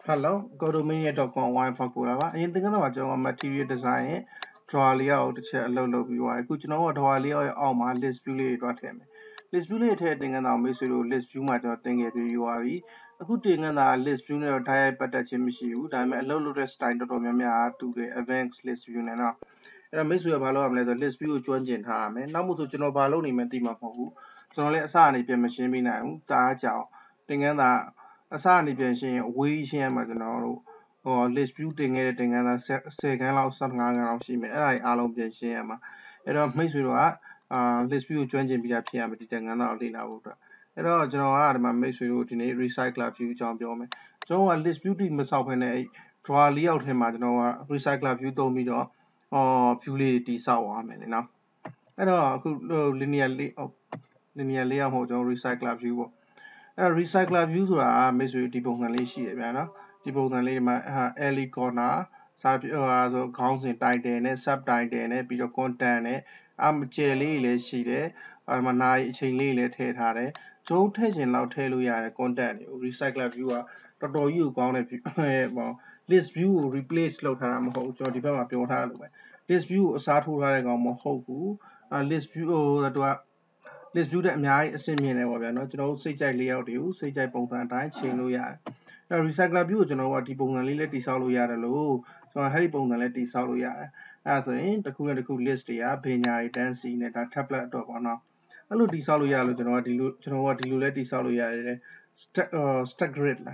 Hello, go to media.com wine for Kurava. In the Ganawa material design, draw out the chair low UI. Could you know what Walia or my list bullet what him? List bullet heading and our miss list you might not think it you are. A good thing and our list funeral type but a chimney. I'm a low rest time to the events list funeral. And I miss you about the list view join in harm and now to General Baloni Mentima. So let's say if machine now, that's out. Thing and that. အစအနေပြန်ရှင်းရင်အဝေးရှင်းရမှာကျွန်တော်တို့list view တင်ခဲ့တဲ့တင်ကန်းသား10ခန်းလောက်15ခန်းလောက်ရှိမယ်အဲ့ဒါတွေအားလုံးပြန်ရှင်းရမှာအဲ့တော့မိတ်ဆွေတို့ကlist view ကိုကျွမ်းကျင်ပြီးသားဖြစ်ရမယ်ဒီတင်ကန်းသားကိုလေ့လာဖို့အတွက်အဲ့တော့ကျွန်တော်ကဒီမှာမိတ်ဆွေတို့ဒီနေ့ recycler view အကြောင်းပြောမယ်ကျွန်တော်က list view တိမဆောက်ဘဲနဲ့ draw layout ထဲမှာကျွန်တော်က recycler view သုံးပြီးတော့view လေးတွေတိဆောက်သွားမယ်လေနော်အဲ့တော့အခု linear layout မဟုတ်ကျွန်တော် recycler view ပေါ့recycler view ဆိုတာမိတ်ဆွေဒီပုံစံလေးရှိရဗျာနော်ဒီပုံစံလေးဒီမှာ alley corner စာဆိုခေါင်းစဉ် title နဲ့ sub title နဲ့ပြီးတော့ content နဲ့အကျယ်လေးလည်းရှိတယ်အဲ့မှာနားအချိန်လေးလည်းထည့်ထားတယ်ကျုံးထည့်ခြင်းလောက်ထည့်လို့ရတယ် content တွေကို recycler view ကတော်တော်ကြီးကိုကောင်းတဲ့ list view ကို replace လုပ်ထားတာမဟုတ်ဘူးကျွန်တော်ဒီဘက်မှာပြောထားလို့ပဲ list view ကိုအစားထိုးထားတဲ့ကောင်မဟုတ်ဘူးlist view ဟိုသူကlist view တဲ့အများကြီးအဆင့်မြင့်တယ်ပေါ့ဗျာเนาะကျွန်တော်တို့စိတ်ကြိုက် layout တွေကိုစိတ်ကြိုက်ပုံစံအတိုင်းချိန်လို့ရတယ်အဲ့ recycler view ကိုကျွန်တော်တို့ကဒီပုံစံလေးလည်းတိဆောက်လို့ရတယ်လို့ကျွန်တော်အဲ့ဒီပုံစံလည်းတိဆောက်လို့ရတယ်အဲ့ဒါဆိုရင်တစ်ခုနဲ့တစ်ခု list တွေကဘေညာတွေတန်းစီနဲ့ဒါ tablet အတွက်ပေါ့နော်အဲ့လိုတိဆောက်လို့ရလို့ကျွန်တော်ကဒီလိုလည်းတိဆောက်လို့ရတယ်stack grid လား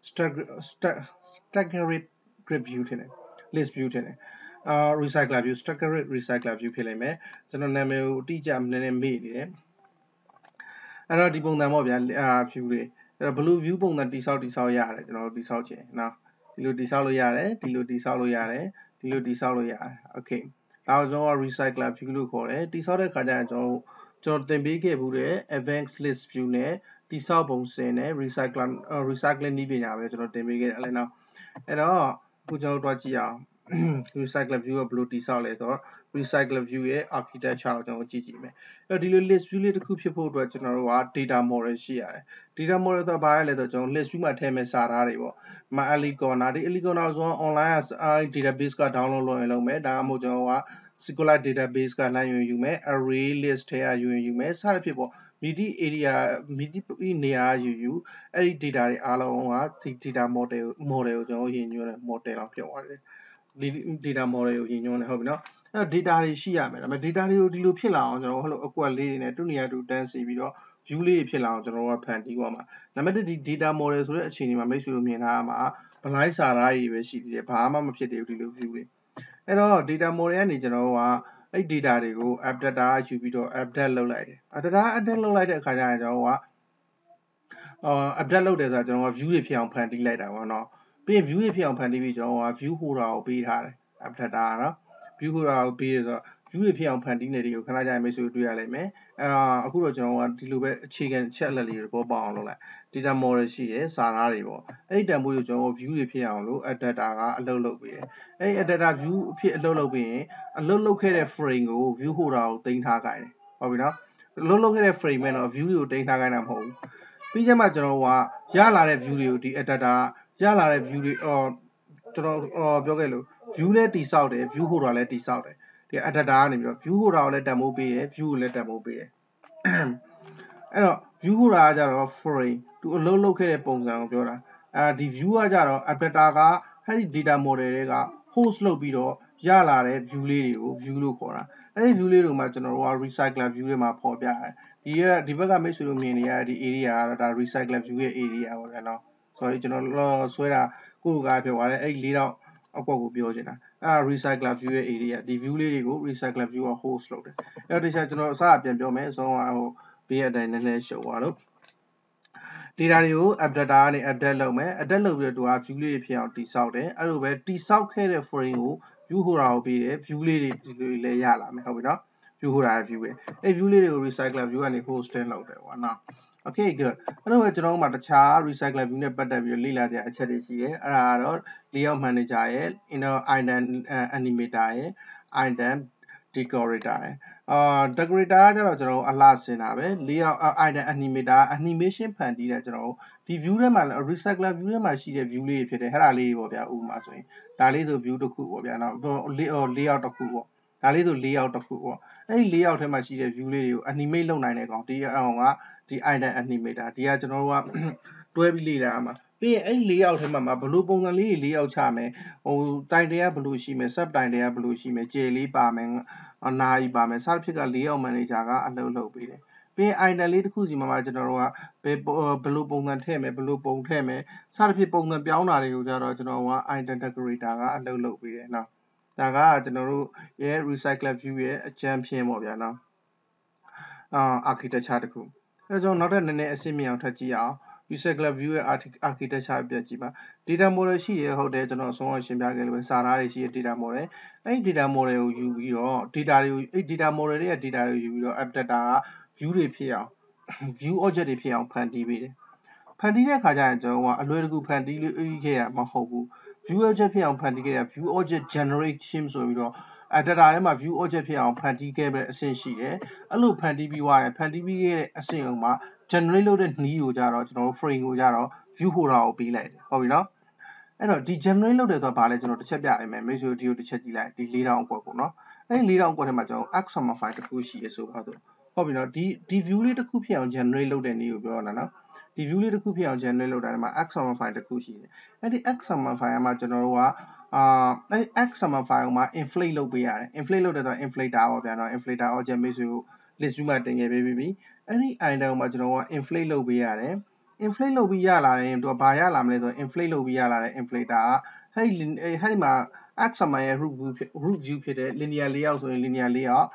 stack grid view ထင်တယ် list view ထင်တယ်recycler view stack grid recycler view ဖြစ်လိမ့်မယ်ကျွန်တော်နာမည်ကိုအတိအကျနည်းနည်းမေ့နေတယ်အဲ့တော့ဒီပုံစံပေါ့ဗျာview တွေအဲ့တော့ blue view ပုံစံတိဆောက်ရတယ်ကျွန်တော်တို့တိဆောက်ခြင်းနော်ဒီလိုတိဆောက်လို့ရတယ်ဒီလိုတိဆောက်လို့ရတယ်ဒီလိုတိဆောက်လို့ရတယ် okay ဒါကိုကျွန်တော်က recycler view လို့ခေါ်တယ်တိဆောက်တဲ့ခါကျရင်ကျွန်တော်သင်ပေးခဲ့ဘူးတဲ့ advanced list view နဲ့တိဆောက်ပုံစံနဲ့ recycling နည်းပညာပဲကျွန်တော်သင်ပေးခဲ့တယ်အဲ့နော်အဲ့တော့အခုကျွန်တော်တို့တွားကြည့်အောင် recycler view ကဘယ်လိုတိဆောက်လဲဆိုတော့ recycler view ရဲ့ architecture ကိုကျွန်တော်ကြည့်ကြည့်မယ်အဲ့တော့ဒီလို list view လေးတစ်ခုဖြစ်ဖို့အတွက်ကျွန်တော်တို့က data model ရှိရတယ် data model ဆိုတာဘာလဲဆိုတော့ကျွန်တော် list view မှာထည့်မဲ့စာသားတွေပေါ့မ alley corner ဒီ alley corner ဆိုတော့ online database က download လုပ်ရင်လုပ်မယ်ဒါမှမဟုတ်ကျွန်တော်က SQLite database ကလိုက်ယူမယ် array list ထဲကယူမယ်စသဖြင့်ပေါ့မြည်သည့် area မြည်သည့်နေရာယူအဲ့ဒီ data တွေအားလုံးကဒီ data model ကိုကျွန်တော်ရည်ညွှန်းတဲ့ model လောက်ပြောရတယ်data model ကိုရည်ညွှန်းတယ်ဟုတ်ပြီနော်အဲ့ data တွေရှိရမယ်ဒါပေမဲ့ data တွေကိုဒီလိုဖြစ်လာအောင်ကျွန်တော်ဟိုလိုအကွက်လေးတွေနဲ့တူနေရာတူတန်းစီပြီးတော့ view လေးတွေဖြစ်လာအောင်ကျွန်တော်ကဖန်တီးသွားမှာနံပါတ်1ဒီ data model ဆိုတဲ့အခြေအနေမှာမိတ်ဆွေတို့မြင်ထားမှာဘလိုင်းစာသားကြီးပဲရှိသေးတယ်ဘာမှမဖြစ်သေးဘူးဒီလို view တွေအဲ့တော့ data model ကနေကျွန်တော်တို့ကအဲ့ data တွေကို app data ယူပြီးတော့ update လုပ်လိုက်တယ် data update လုပ်လိုက်တဲ့အခါကျရင်ကျွန်တော်ကupdate လုပ်တယ်ဆိုတာကျွန်တော်က view တွေဖြစ်အောင်ဖန်တီးလိုက်တာပေါ့နော်ပြီးရင် view တွေဖြစ်အောင်ဖန်တီးပြီးကျွန်တော်က view holder ကိုပေးထားတယ် app data နော် view holder ကိုပေးရဆိုတော့ view တွေဖြစ်အောင်ဖန်တီးနေတယ်ကိုခဏကြာရင်မိတ်ဆွေတွေ့ရလိမ့်မယ်အခုတော့ကျွန်တော်ကဒီလိုပဲအခြေခံချက်လက်လေးတွေပေါ်ပေါအောင်လုပ်လိုက် data model ရှိတယ်စာသားတွေပေါ့အဲ့ဒီတန်ဖိုးကိုကျွန်တော် view တွေဖြစ်အောင်လို့ app data ကအလုပ်လုပ်ပေးတယ်အဲ့ဒီ app data view အဖြစ်အလုပ်လုပ်ပြီးရင်အလုပ်လုပ်ခဲ့တဲ့ frame ကို view holder ကိုတင်ထားခိုင်းတယ်ဟုတ်ပြီနော်အလုပ်လုပ်ခဲ့တဲ့ frame နဲ့တော့ view တွေကိုတင်ထားခိုင်းတာမဟုတ်ဘူးပြီးကြမှာကျွန်တော်ကရလာတဲ့ view တွေကိုဒီ app data ရလာတဲ့ view တွေကျွန်တော်ပြောခဲ့လို့ view လည်းတိဆောက်တယ် view holder လည်းတိဆောက်တယ်ဒီ app data ကနေပြီးတော့ view holder ကိုလည်းတန်ဖိုးပေးတယ် view ကိုလည်းတန်ဖိုးပေးတယ်အဲ့တော့ view holder ကကြတော့ frame သူအလုပ်လုပ်ခဲ့တဲ့ပုံစံကိုပြောတာဒီ view ကကြတော့ app data ကအဲ့ဒီ data model တွေက host လုပ်ပြီးတော့ရလာတဲ့ view လေးတွေကို view လို့ခေါ်တာအဲ့ဒီ view လေးတွေမှာကျွန်တော်တို့က recycler view တွေမှာပေါ်ပြတယ်ဒီဘက်ကမိတ်ဆွေတို့မြင်နေရတဲ့ဒီ area ကတော့ဒါ recycler view ရဲ့ area ပေါ့ဗျာနော် sorry ကျွန်တော်ဆွဲတာကိုယ်ကပြောသွားတယ်အဲ့၄တော့အကွက်ကိုပြောချင်တာအဲ့ဒါ recycler view ရဲ့ area ဒီ view လေးတွေကို recycler view က host လုပ်တယ်အဲ့တော့ဒီချက်ကျွန်တော်အစပြန်ပြောမယ်အဆုံးကဟိုဘေးအတိုင်းနည်းနည်းရှုပ်သွားလို့ data တွေကို app data ကနေ update လုပ်မယ် update လုပ်ပြီးတော့သူက view လေးတွေဖြစ်အောင်တိဆောက်တယ်အဲ့လိုပဲတိဆောက်ခဲ့တဲ့ frame ကို view holder ကိုပေးတယ် view လေးတွေဒီလိုလည်းရလာမယ်ဟုတ်ပြီနော် view holder view ပဲအဲ့ view လေးတွေကို recycler view ကနေ hosting လုပ်တယ်ပေါ့နော်Okay good အဲ့တော့ကျွန်တော်တို့မှာတခြား recycler view နဲ့ပတ်သက်ပြီးလေ့လာကြအချက်တွေရှိတယ်အဲ့ဒါကတော့ layout manager ရဲ့ item animator ရဲ့ item decorator ရဲ့ decorator ကျတော့ကျွန်တော်အလှဆင်တာပဲ layout item animator animation ဖန်တီးတယ်ကျွန်တော်ဒီ view ထဲမှာ recycler view ထဲမှာရှိတဲ့ view လေးတွေဖြစ်တယ်အဲ့ဒါလေးတွေပေါ့ဗျာဥပမာဆိုရင်ဒါလေးဆို view တစ်ခုပေါ့ဗျာနော် layout တစ်ခုပေါ့ဒါလေးဆို layout တစ်ခုပေါ့အဲ့ဒီ layout ထဲမှာရှိတဲ့ view လေးတွေကို animate လုပ်နိုင်တဲ့ကောင်ဒီအောင်ကဒီ item animator ဒီကကျွန်တော်တို့ကတွဲပြီးလေ့လာရမှာပြီးရင်အဲ့ layout ထဲမှာဘယ်လိုပုံစံလေးတွေ layout ချမယ်ဟို title ကဘယ်လိုရှိမယ် sub title ကဘယ်လိုရှိမယ်ကျေလေးပါမယ်အနာကြီးပါမယ်စသဖြင့်က layout manager ကအလုပ်လုပ်ပေးတယ်ပြီးရင် item လေးတစ်ခုစီမှာကျွန်တော်တို့ကဘယ်လိုပုံစံထည့်မယ်ဘယ်လိုပုံထည့်မယ်စသဖြင့်ပုံစံပြောင်းတာတွေကိုကြတော့ကျွန်တော်က item decorator ကအလုပ်လုပ်ပေးတယ်နော်ဒါကကျွန်တော်တို့ရဲ့ recycler view ရဲ့အကြမ်းဖျင်းပေါ့ဗျာနော်architecture တစ်ခုအဲကြောင့်နောက်ထပ်နည်းနည်းအဆင့်မြင့်အောင်ထပ်ကြည့်အောင် recycler view ရဲ့ architecture ပြကြည့်ပါ data model ရှိရဟုတ်တယ်ကျွန်တော်အဆုံးအရှင်းပြခဲ့လို့ပဲစာသားတွေရှိရ data model အဲ့ဒီ data model ကိုယူပြီးတော့ data တွေကိုအဲ့ data model တွေရဲ့ data တွေကိုယူပြီးတော့ app data က view တွေဖြစ်အောင် view object တွေဖြစ်အောင်ဖန်တီးပေးတယ်ဖန်တီးတဲ့အခါကျရင်ကျွန်တော်ကအလွယ်တကူဖန်တီးလို့ခဲ့ရမှာမဟုတ်ဘူး view object ဖြစ်အောင်ဖန်တီးခဲ့တဲ့ view object generation ဆိုပြီးတော့data ထဲမှာ view object ဖြစ်အောင်ဖန်တီးခဲ့တဲ့အဆင့်ရှိတယ်အဲ့လိုဖန်တီးပြီးွားရင်ဖန်တီးပြီးခဲ့တဲ့အဆင့်အောင်မှာ generate လုပ်တဲ့နည်းကိုကြတော့ကျွန်တော်တို့ frame ကိုကြတော့ view holder ကိုပေးလိုက်တယ်ဟုတ်ပြီနော်အဲ့တော့ဒီ generate လုပ်တယ်ဆိုတာဘာလဲကျွန်တော်တစ်ချက်ပြပေးမယ်မိတ်ဆွေတို့ဒီကိုတစ်ချက်ကြည့်လိုက်ဒီ4000အကွက်ကိုနော်အဲ့ဒီ4000အကွက်ထဲမှာကျွန်တော် xml file တစ်ခုရှိရဆိုပါတော့ဟုတ်ပြီနော်ဒီ view လေးတစ်ခုဖြစ်အောင် generate လုပ်တဲ့နည်းကိုပြောရတာနော်ဒီ view လေးတစ်ခုဖြစ်အောင် generate လုပ်တာဒီမှာ xml file တစ်ခုရှိတယ်အဲ့ဒီ xml file မှာကျွန်တော်တို့ကအဲ့ xml file မှာ inflate လုပ်ပေးရတယ် inflate လုပ်တယ်ဆိုတော့ inflator ပေါ့ဗျာနော် inflator object မိတ်ဆွေတို့ list view မှာတင်ခဲ့ပေးပြီအဲ့ဒီ item မှာကျွန်တော်က inflate လုပ်ပေးရတယ် inflate လုပ်ပြီးရလာတယ်သူကဘာရလာမလဲဆိုတော့ inflate လုပ်ပြီးရလာတဲ့ inflator ကအဲ့ဒီမှာ xml ရဲ့ root view ဖြစ်တဲ့ linear layout ဆိုရင် linear layout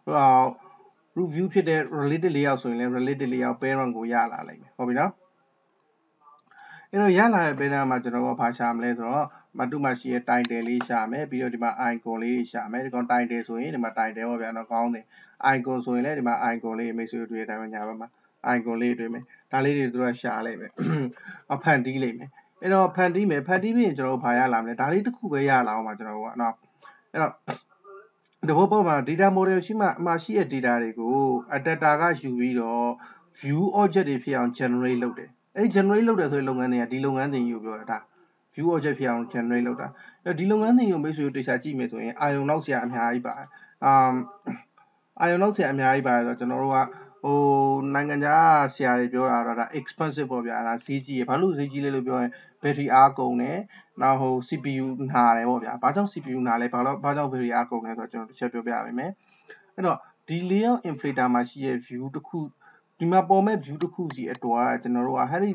root view ဖြစ်တဲ့ related layout ဆိုရင်လည်း related layout parent ကိုရလာလိမ့်မယ်ဟုတ်ပြီနော်အဲ့တော့ရလာတဲ့ parent မှာကျွန်တော်ကဘာရှာမလဲဆိုတော့မတူမှရှိရဲ့ title လေးရှာမယ်ပြီးတော့ဒီမှာ icon လေးရှာမယ်ဒီကောင် title ဆိုရင်ဒီမှာ title ပေါ့ဗျာနော်ကောင်းတယ် icon ဆိုရင်လည်းဒီမှာ icon လေးမိတ်ဆွေတို့တွေ့တဲ့အတိုင်းပဲညာဘက်မှာ icon လေးတွေ့မယ်ဒါလေးတွေသူတို့ရှာလိုက်မယ်ဖန်တီးလိုက်မယ်အဲ့တော့ဖန်တီးပြီးရင်ကျွန်တော်တို့ဘာရလာမလဲဒါလေးတစ်ခုပဲရလာအောင်ပါကျွန်တော်တို့ကနော်အဲ့တော့ဒီဘောပေါ်မှာ data model ရှိမှရှိတဲ့ data တွေကို data ကယူပြီးတော့ view object တွေဖြစ်အောင် generate လုပ်တယ်အဲ့ generate လုပ်တယ်ဆိုတဲ့လုပ်ငန်းတွေကဒီလုပ်ငန်းစဉ်ကြီးကိုပြောတာဒါ view object ဖြစ်အောင် generate လုပ်တာအဲ့ဒီလုပ်ငန်းစဉ်ကိုမိတ်ဆွေတို့တေချာကြည့်မယ်ဆိုရင်အာယုံနောက်ဆရာအများကြီးပါတယ်အာယုံနောက်ဆရာအများကြီးပါတယ်ဆိုတော့ကျွန်တော်တို့ကဟိုနိုင်ငံခြားဆရာတွေပြောတာတော့ဒါ expensive ပေါ့ဗျာဒါဈေးကြီးရဘာလို့ဈေးကြီးလဲလို့ပြောရင် battery အားကုန်တယ်နောက်ဟို CPU နားတယ်ပေါ့ဗျာဘာကြောင့် CPU နားလဲဘာကြောင့် battery အားကုန်လဲဆိုတော့ကျွန်တော်တစ်ချက်ပြောပြပေးမယ်အဲ့တော့ဒီ layout inflator မှာရှိတဲ့ view တစ်ခုဒီမှာပေါ်မဲ့ view တစ်ခုစီအတွက်ကျွန်တော်တို့ကအဲ့ဒီ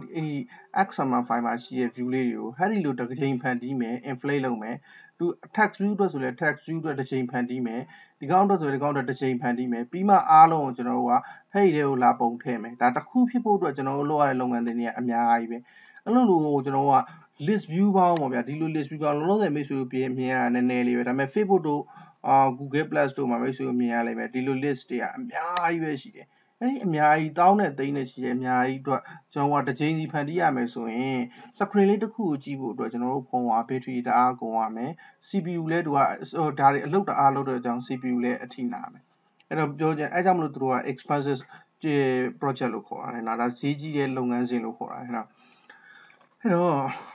xml file မှာရှိတဲ့ view လေးတွေကိုအဲ့ဒီလိုတစ်ချိန်ဖန်တီးမယ် inflate လုပ်မယ်သူ text view အတွက်ဆိုလဲ text view အတွက်တစ်ချိန်ဖန်တီးမယ်ဒီကောင်အတွက်ဆိုဒီကောင်အတွက်တစ်ချိန်ဖန်တီးမယ်ပြီးမှအားလုံးကိုကျွန်တော်တို့ကအဲ့ဒီတွေကိုလာပုံထည့်မယ်ဒါတစ်ခုဖြစ်ဖို့အတွက်ကျွန်တော်တို့လုပ်ရတဲ့လုပ်ငန်းတွေကအများကြီးပဲအဲ့လိုလိုကျွန်တော်တို့က list view ပေါင်းပေါ့ဗျာဒီလို list view ပေါင်းလုံးလုံးတဲ့မိတ်ဆွေတို့ပြင်မြင်ရနည်းနည်းလေးပဲဒါပေမဲ့ Facebook တို့Google Plus တို့မှာမိတ်ဆွေတို့မြင်ရလိမ့်မယ်ဒီလို list တွေကအများကြီးပဲရှိတယ်အဲ့ဒီအများကြီးတောင်းတဲ့သိန်းနဲ့ရှိတယ်အများကြီးအတွက်ကျွန်တော်ကတစ်ချိန်စီဖန်တီးရမယ်ဆိုရင် screen လေးတစ်ခုကိုကြည့်ဖို့အတွက်ကျွန်တော်တို့ဖုန်းက battery တအားကုန်ရမယ် CPU လည်းသူကဒါတွေအလုပ်တအားလုပ်တဲ့အကြောင်း CPU လည်းအထိနာမယ်အဲ့တော့ပြောချင်အဲ့ကြောင့်မလို့သူတို့က expensive project လို့ခေါ်ရတယ်နော်ဒါဈေးကြီးတဲ့လုပ်ငန်းစဉ်လို့ခေါ်ရတယ်နော်အဲ့တော့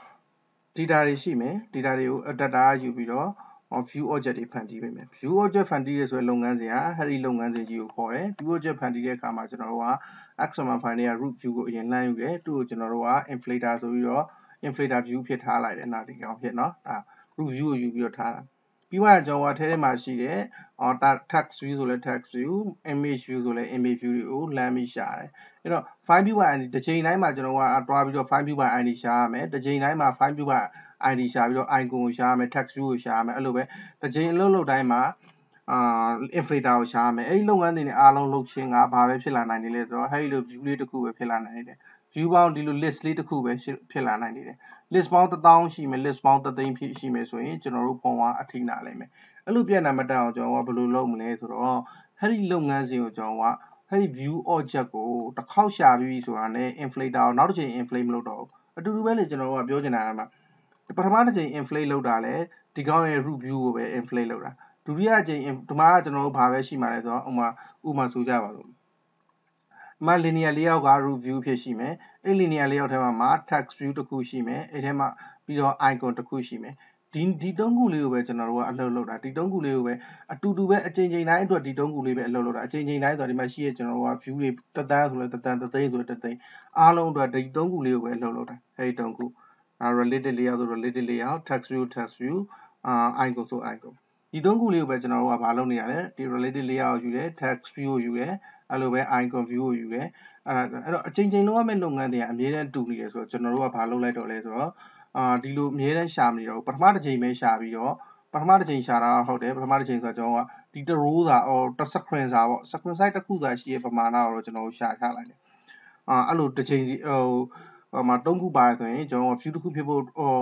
data တွေရှိမယ် data တွေကို data ယူပြီးတော့view object တွေဖန်တီးပေးမယ် view object ဖန်တီးရဆိုတဲ့လုပ်ငန်းစဉ်ကအဲ့ဒီလုပ်ငန်းစဉ်ကြီးကိုခေါ်တယ် view object ဖန်တီးတဲ့အခါမှာကျွန်တော်တို့က xml file တွေက root view ကိုအရင်လှမ်းယူတယ်သူ့ကိုကျွန်တော်တို့က inflator ဆိုပြီးတော့ inflator view ဖြစ်ထားလိုက်တယ်နောက်ဒီကောင်ဖြစ်နော်ဒါ root view ကိုယူပြီးတော့ထားတာပြီးမှကျွန်တော်ကထဲထဲမှာရှိတဲ့text view ဆိုလဲ text view image view ဆိုလဲ image view တွေကိုလှမ်းပြီးရှာတယ်အဲ့တော့ file view by id တစ်ချိန်တိုင်းမှာကျွန်တော်ကတွားပြီးတော့ file view by id ရှာရမယ်တစ်ချိန်တိုင်းမှာ file view by id ရှာပြီးတော့ icon ကိုရှာရမယ် text view ကိုရှာရမယ်အဲ့လိုပဲတစ်ချိန်အလုပ်တိုင်းမှာinflator ကိုရှာရမယ်အဲ့ဒီလုပ်ငန်းတွေနဲ့အားလုံးလုပ်ချင်းကဘာပဲဖြစ်လာနိုင်နေလဲဆိုတော့အဲ့ဒီလို view လေးတစ်ခုပဲဖြစ်လာနိုင်တယ် view ပေါင်းဒီလို list လေးတစ်ခုပဲဖြစ်လာနိုင်တယ် list ပေါင်း1000ရှိမယ် list ပေါင်း3000ဖြစ်ရှိမယ်ဆိုရင်ကျွန်တော်တို့ဖုန်းကအထိနာလိမ့်မယ်အဲ့လိုပြန်နာမတက်အောင်ကျွန်တော်ကဘယ်လိုလုပ်မလဲဆိုတော့အဲ့ဒီလုပ်ငန်းစဉ်ကိုကျွန်တော်ကအဲ့ဒီ view object ကိုတစ်ခေါက်ရှာပြီးဆိုတာနဲ့ inflator ကိုနောက်တစ်ချိန် inflate မလုပ်တော့ဘူးအတူတူပဲလေကျွန်တော်ကပြောချင်တာကပထမတစ်ချိန် inflate လုပ်တာလဲဒီကောင်ရဲ့ root view ကိုပဲ inflate လုပ်တာဒုတိယအချိန်ဒီမှာကျွန်တော်တို့ဘာပဲရှိမှာလဲဆိုတော့ဥမာဆိုကြပါစို့ဒီမှာ linear layout က root view ဖြစ်ရှိမယ်အဲ့ linear layout ထဲမှာ text view တစ်ခုရှိမယ်အဲ့ထဲမှာပြီးတော့ icon တစ်ခုရှိမယ်ဒီသုံးခုလေးကိုပဲကျွန်တော်တို့ကအလုပ်လုပ်တာဒီသုံးခုလေးကိုပဲအတူတူပဲအချိန်တိုင်းအတွက်ဒီသုံးခုလေးပဲအလုပ်လုပ်တာအချိန်တိုင်းဆိုတော့ဒီမှာရှိရကျွန်တော်တို့က view တွေတသန်းဆိုလဲတသန်းသိန်းဆိုတသိန်းအားလုံးအတွက်ဒီသုံးခုလေးကိုပဲအလုပ်လုပ်တာအဲ့ဒီသုံးခုrelated layout ဆို related layout text view icon ဆို icon ဒီသုံးခုလေးကိုပဲကျွန်တော်တို့ကဘာလုပ်နေရလဲဒီ related layout ကိုယူတယ် text view ကိုယူတယ်အဲ့လိုပဲ icon view ကိုယူတယ်အဲ့တော့အချိန်လုံးရမယ့်လုပ်ငန်းတွေကအမြဲတမ်းတူနေတယ်ဆိုတော့ကျွန်တော်တို့ကဘာလုပ်လိုက်တော့လဲဆိုတော့ဒီလိုအမြဲတမ်းရှာမနေတော့ပထမတစ်ချိန်ပဲရှာပြီးတော့ပထမတစ်ချိန်ရှာတာဟုတ်တယ်ပထမတစ်ချိန်ဆိုတော့ကျွန်တော်ကဒီတစ် row စာတစ် screen စာပေါ့ screen size တစ်ခုစာရှိရဲ့ပမာဏကိုတော့ကျွန်တော်တို့ရှာထားလိုက်တယ်အဲ့လိုတစ်ချိန်စီမှာ3ခုပါတယ်ဆိုရင်ကျွန်တော် view တစ်ခုဖြစ်ဖို့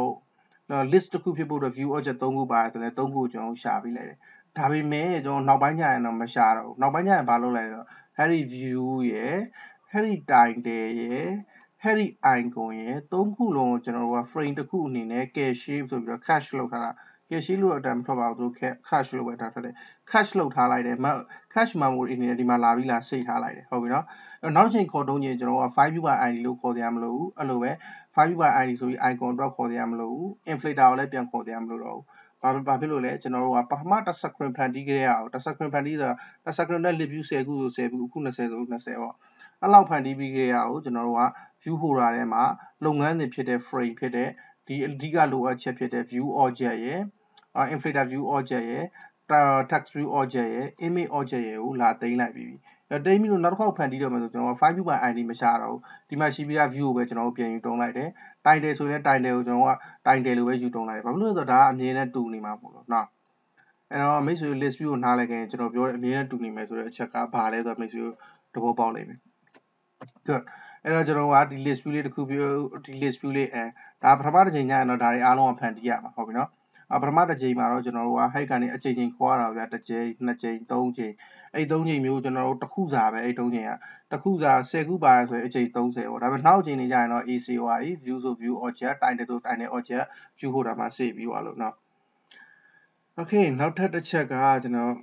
list တစ်ခုဖြစ်ဖို့အတွက် view object 3ခုပါတယ်ဆိုရင်3ခုကိုကျွန်တော်ရှာပြီးလိုက်တယ်ဒါပေမဲ့ကျွန်တော်နောက်ပိုင်းကျရင်တော့မရှာတော့ဘူးနောက်ပိုင်းကျရင်ဘာလုပ်လိုက်လဲဆိုတော့ Harry view ရယ် Harry title ရယ် Harry icon ရယ်3ခုလုံးကိုကျွန်တော်တို့က frame တစ်ခုအနေနဲ့ cache shape ဆိုပြီးတော့ cache လုပ်ထားတာ cache shape လို့အတန်မထွက်ပါဘူးသူ cache လို့ပဲထားတယ် cache လုပ်ထားလိုက်တယ် cache memory အနေနဲ့ဒီမှာလာပြီးလာ save ထားလိုက်တယ်ဟုတ်ပြီနော်နောက်တစ်ချိန်ခေါ်တုံးချင်းကျွန်တော်က file view by id လို့ခေါ်စရာမလိုဘူးအဲ့လိုပဲ file view by id ဆိုပြီး icon အတွက်ခေါ်စရာမလိုဘူး inflator ကိုလည်းပြန်ခေါ်စရာမလိုတော့ဘူးဘာဖြစ်လို့လဲကျွန်တော်တို့ကပထမတစ် screen ဖန်တီးခဲ့ရအောင်တစ် screen ဖန်တီးဆိုတာတစ် screen နဲ့ list view 10ခုဆို10ခုအခု20ဆို20ပေါ့အဲ့လောက်ဖန်တီးပြီးခဲ့ရအောင်ကျွန်တော်တို့က view holder ထဲမှာလုပ်ငန်းစဉ်ဖြစ်တဲ့ frame ဖြစ်တဲ့ဒီအဓိကလိုအပ်ချက်ဖြစ်တဲ့ view object ရယ်inflator view object ရယ် text view object ရယ် image object ရယ်ကိုလာသိမ်းလိုက်ပြီတိမ်းပြီးတော့နောက်တစ်ခေါက်ဖန်တီးတော့မယ်ဆိုကျွန်တော် file view by id မရှာတော့ဘူးဒီမှာရှိပြီးသား view ကိုပဲကျွန်တော်တို့ပြန်ယူတုံးလိုက်တယ် title ဆိုရင် title ကိုကျွန်တော်က title လိုပဲယူတုံးလိုက်တယ်ဘာဖြစ်လို့လဲဆိုတော့ဒါကအမြဲတမ်းတူနေမှာပေါ့နော်နော်အဲ့တော့မိတ်ဆွေ list view ကိုနားလိုက်ခင်ကျွန်တော်ပြောတဲ့အမြဲတမ်းတူနေမယ်ဆိုတဲ့အချက်ကဘာလဲဆိုတော့မိတ်ဆွေသဘောပေါက်လိမ့်မယ် good အဲ့တော့ကျွန်တော်ကဒီ list view လေးတစ်ခုပြဒီ list view လေးဒါပထမတစ်ချိန်ညရင်တော့ဒါတွေအားလုံးကဖန်တီးရမှာဟုတ်ပြီနော်ပထမတစ်ချိန်မှာတော့ကျွန်တော်တို့ကဟိုက်ကနေအချိန်ခေါ်ရတာဗျာတစ်ချိန်နှစ်ချိန်သုံးချိန်အဲ့သုံးချိန်မျိုးကျွန်တော်တို့တစ်ခုစာပဲအဲ့သုံးချိန်ကတစ်ခုစာ10ခုပါတယ်ဆိုရင်အချိန်30ပေါ့ဒါပေမဲ့နောက်အချိန်နေကြရင်တော့ ACY view ဆို view object title ဆို title object view holder မှာ save ပြီးသွားလို့နော် okay နောက်ထပ်တစ်ချက်ကကျွန်တော်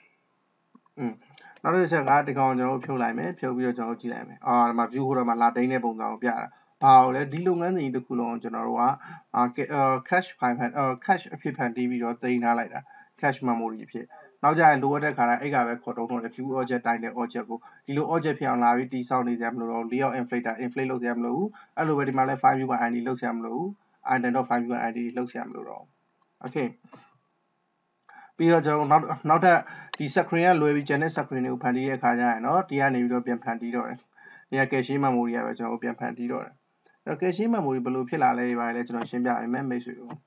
နောက်တစ်ချက်ကဒီကောင်ကျွန်တော်တို့ဖြုတ်လိုက်မယ်ဖြုတ်ပြီးတော့ကျွန်တော်ကြည့်လိုက်မယ်ဒီမှာ view holder မှာလာတိန်းတဲ့ပုံစံကိုပြတာဘာလို့လဲဒီလုပ်ငန်းစဉ်တစ်ခုလုံးကျွန်တော်တို့ကcache file cache အဖြစ်ဖန်တီးပြီးတော့တင်ထားလိုက်တာ cache memory အဖြစ်နောက်ကြရင်လိုအပ်တဲ့ခါတိုင်းအဲ့ကပဲခေါ်တုံးတော့ view object title object ကိုဒီလို object ဖြစ်အောင်လာပြီးတိစောက်နေကြမလို့တော့ layout inflate လုပ်ကြမလို့ဘူးအဲ့လိုပဲဒီမှာလဲ file view by id လုပ်ကြမလို့ဘူး item.file view by id လုပ်ကြမလို့တော့ okay ပြီးတော့ကျွန်တော်နောက်ထပ်ဒီ screen ကလွယ်ပြီး channel screen တွေကိုဖန်တီးတဲ့အခါကျရင်เนาะဒီကနေပြီးတော့ပြန်ဖန်တီးတော့တယ်ဒီက cache memory ကပဲကျွန်တော်ပြန်ဖန်တီးတော့တယ်အဲ့တော့ cache memory ဘယ်လိုဖြစ်လာလဲဒီပါလဲကျွန်တော်ရှင်းပြပေးမယ်မိတ်ဆွေကို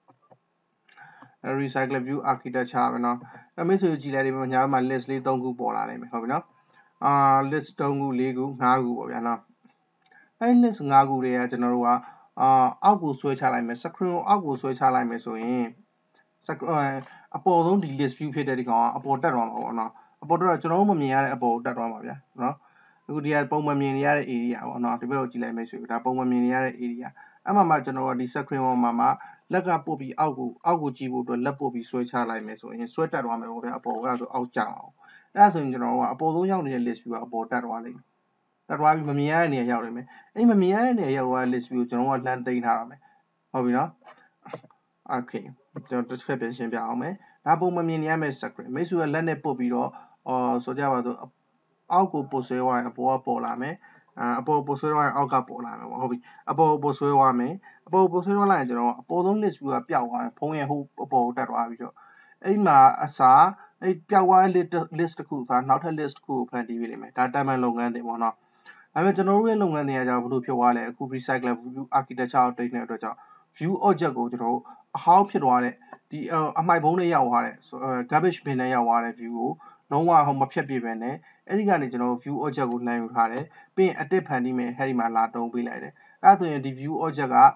recycle view architecture ပဲเนาะအဲ့မိတ်ဆွေကြည့်လိုက်ဒီမှာညာမှာ list လေး3ခုပေါ်လာနိုင်မယ်ဟုတ်ပြီเนาะlist 3ခု4ခု5ခုပေါ့ဗျာเนาะအဲ့ list 5ခုတွေကကျွန်တော်တို့ကအောက်ကိုဆွဲချလိုက်မယ် screen ကိုအောက်ကိုဆွဲချလိုက်မယ်ဆိုရင်အပေါ်ဆုံးဒီ list view ဖြစ်တဲ့ဒီကောင်ကအပေါ်တက်သွားမှာပေါ့နော်အပေါ်တက်တော့ကျွန်တော်တို့မမြင်ရတဲ့အပေါ်တက်သွားမှာဗျာနော်အခုဒီကပုံမှန်မြင်နေရတဲ့ area ပေါ့နော်ဒီဘက်ကိုကြည့်လိုက်မယ်ဆိုဒါပုံမှန်မြင်နေရတဲ့ area အဲ့မှာကျွန်တော်ကဒီ screen ပေါ်မှာလက်ကပို့ပြီးအောက်ကိုကြည့်ဖို့အတွက်လက်ပို့ပြီးဆွဲချလိုက်မယ်ဆိုရင်ဆွဲတက်သွားမယ်ပေါ့ဗျာအပေါ်ကဆိုအောက်ကျအောင်အဲ့ဒါဆိုရင်ကျွန်တော်ကအပေါ်ဆုံးရောက်နေတဲ့ list view ကအပေါ်တက်သွားလိမ့်မယ်တက်သွားပြီးမမြင်ရတဲ့နေရာရောက်လိမ့်မယ်အဲ့မမြင်ရတဲ့နေရာရောက်သွားတဲ့ list view ကိုကျွန်တော်ကလှမ်းသိမ်းထားရမယ်ဟုတ်ပြီနော် okay ကျွန်တော်တစ်ချက်ပြန်ရှင်းပြအောင်မယ်ဒါပုံမမြင်နေရမယ့် screen မိတ်ဆွေကလက်နဲ့ပုတ်ပြီးတော့ဆိုကြပါစို့အောက်ကိုပို့ဆွဲသွားရင်အပေါ်ကပေါ်လာမယ်အပေါ်ပို့ဆွဲသွားရင်အောက်ကပေါ်လာမယ်ပေါ့ဟုတ်ပြီအပေါ်ပို့ဆွဲသွားမယ်အပေါ်ပို့ဆွဲသွားလိုက်ရင်ကျွန်တော်အပေါ်ဆုံး list view ကပျောက်သွားတယ်ဖုံးရဲ့ဟိုအပေါ်ကိုတက်သွားပြီးတော့အဲ့မှာအစားအဲ့ပျောက်သွားတဲ့ list တစ်ခုကနောက်ထပ် list တစ်ခုကိုဖန်တီးပေးလိမ့်မယ်ဒါတမ်းမှန်လုပ်ငန်းတွေပေါ့နော်ဒါပေမဲ့ကျွန်တော်တို့ရဲ့လုပ်ငန်းတွေကကြောင့်ဘယ်လိုဖြစ်သွားလဲအခု recycle view architecture ကိုတိတ်နေတဲ့အတွက်ကြောင့် view object ကိုကျွန်တော်တို့အဟောင်းဖြစ်သွားတဲ့ဒီအမိုက်ဘုံနဲ့ရောက်သွားတဲ့ garbage bin နဲ့ရောက်သွားတဲ့ view ကိုလုံးဝမဖြတ်ပြပဲနဲ့အဲ့ဒီကနေကျွန်တော်တို့ view object ကိုလှမ်းယူထားတယ်ပြီးရင်အတစ်ဖန်တီးမယ်အဲ့ဒီမှာလာတုံးပေးလိုက်တယ်အဲ့ဒါဆိုရင်ဒီ view object က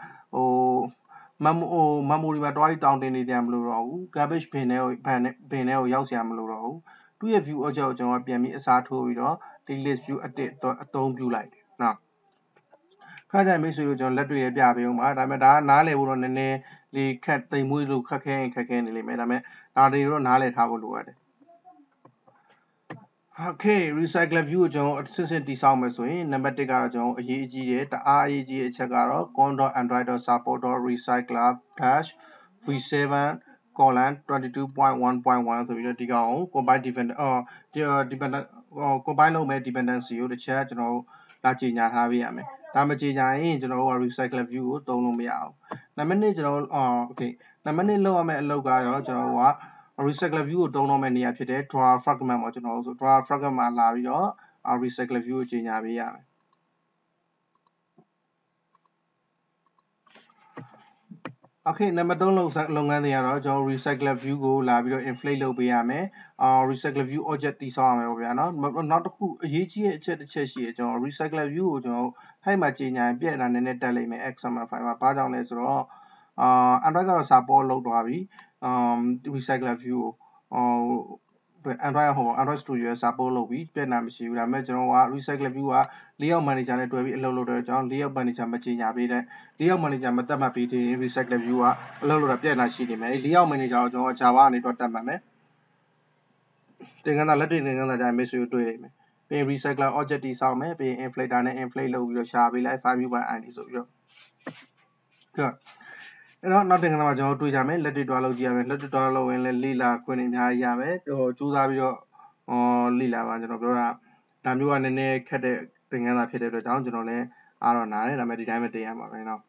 memory မှာတွားပြီးတောင်းတင်နေကြမလို့တော့ဘူး garbage bin နဲ့ကိုရောက်စရာမလိုတော့ဘူးသူ့ရဲ့ view object ကိုကျွန်တော်ပြန်ပြီးအစားထိုးပြီးတော့ဒီ list view အသုံးပြုလိုက်တယ်နော်ခါကြမိတ်ဆွေတို့ကျွန်တော်လက်တွေ့ရပြပေးအောင်ပါဒါပေမဲ့ဒါကနားလည်ဖို့တော့နည်းနည်းလေခက်တိမ်မွေးလို့ခက်ခဲနေလိမ့်မယ်ဒါပေမဲ့ဒါတွေတော့နားလည်ထားဖို့လိုရတယ် Okay recycle view ကိုကျွန်တော်အစစ်စစ်တည်ဆောက်မယ်ဆိုရင်နံပါတ်1ကတော့ကျွန်တော်အရေးကြီးတယ်တအားအရေးကြီးတဲ့အချက်ကတော့ con.android.support.recycler-v7 colon 22.1.1 ဆိုပြီးတော့ဒီကောင်ကို compile dependent compile လုပ်မဲ့ dependency ကိုတစ်ချက်ကျွန်တော်တို့လာကြေညာထားပေးရမယ်ဒါမကြေညာရင်ကျွန်တော်တို့က recycle view ကိုသုံးလို့မရအောင်နံပါတ်2ကျွန်တော်okay နံပါတ်2လောက်ရမယ့်အလုပ်ကတော့ကျွန်တော်တို့ကrecycle view ကိုတုံးတော့မယ့်နေရာဖြစ်တဲ့ drawer fragment ပေါ့ကျွန်တော်တို့ဆို drawer fragment မှာလာပြီးတော့ recycle view ကိုကြီးညာပေးရမယ် Okay နံပါတ်3လုပ်ငန်းတွေကတော့ကျွန်တော် recycle view ကိုလာပြီးတော့ inflate လုပ်ပေးရမယ်recycle view object တည်ဆောက်ရမယ်ပေါ့ဗျာနော်နောက်တစ်ခုအရေးကြီးတဲ့အချက်တစ်ချက်ရှိတယ်ကျွန်တော် recycle view ကိုကျွန်တော်အဲ့မှာကြီးညာရင်ပြည့်တာနည်းနည်းတက်လိမ့်မယ် XML file မှာဘာကြောင့်လဲဆိုတော့Android ကတော့ support လုပ်သွားပြီrecycle view ကိုAndroid Studio ရဲ့ support လုပ်ပြီးပြည့်နာမရှိဘူးဒါပေမဲ့ကျွန်တော်က recycle view က layout manager နဲ့တွဲပြီးအလုပ်လုပ်တဲ့ကြောင့် layout manager မကြီးညာပေးတဲ့ layout manager မတက်မှတ်ပြီးတဲ့ recycle view ကအလုပ်လုပ်တာပြည့်နာရှိနေမယ် layout manager ကိုကျွန်တော် Java ကနေတော့တက်မှတ်မယ်သင်္ကန်းသားလက်တွေ့သင်္ကန်းသားကြရင် message ကိုတွေ့လိမ့်မယ်ပြီးရင် recycler object တည်ဆောက်မယ်ပြီးရင် inflator နဲ့ inflate လုပ်ပြီးတော့ရှာပေးလိုက် file view by id ဆိုပြီးတော့အဲ့တော့နောက်တင်ကမှာကျွန်တော်တွေ့ကြမယ်လက်တွေ့တွားလုပ်ကြည့်ရမယ်လက်တွေ့တွားလုပ်ရင်လည်းလေ့လာခွင့်အများကြီးရမယ်ကြိုးစားပြီးတော့လေ့လာပါကျွန်တော်ပြောတာဒါမျိုးကနည်းနည်းခက်တဲ့တင်ကန်းတာဖြစ်တဲ့အတွက်ကြောင့်ကျွန်တော်လည်းအားတော့နားတယ်ဒါပေမဲ့ဒီတိုင်းပဲတင်ရမှာပဲเนาะ